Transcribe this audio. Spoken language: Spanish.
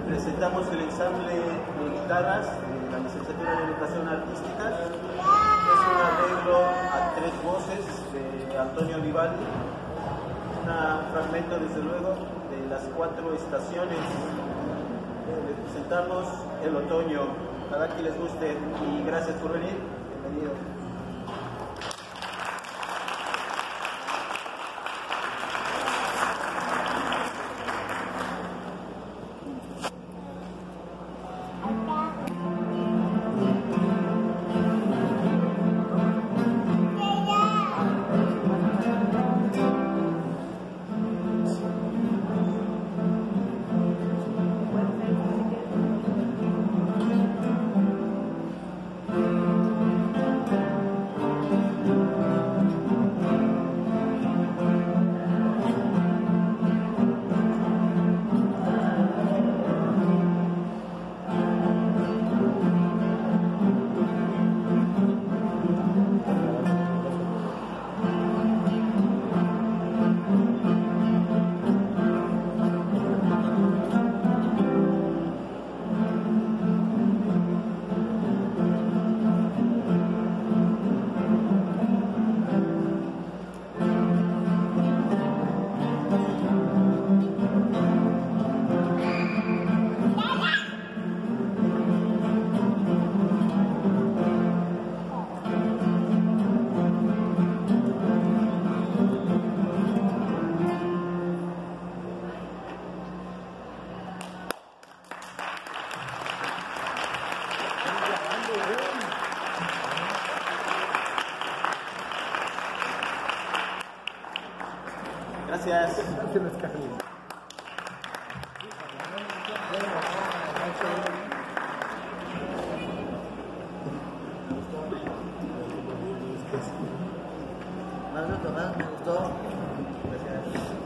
Presentamos el ensamble de guitarras de la licenciatura en Educación Artística. Es un arreglo a 3 voces de Antonio Vivaldi, un fragmento desde luego de las 4 estaciones. Presentamos el otoño. Ojalá que les guste y gracias por venir. Bienvenidos. Gracias. Me gustó. Gracias.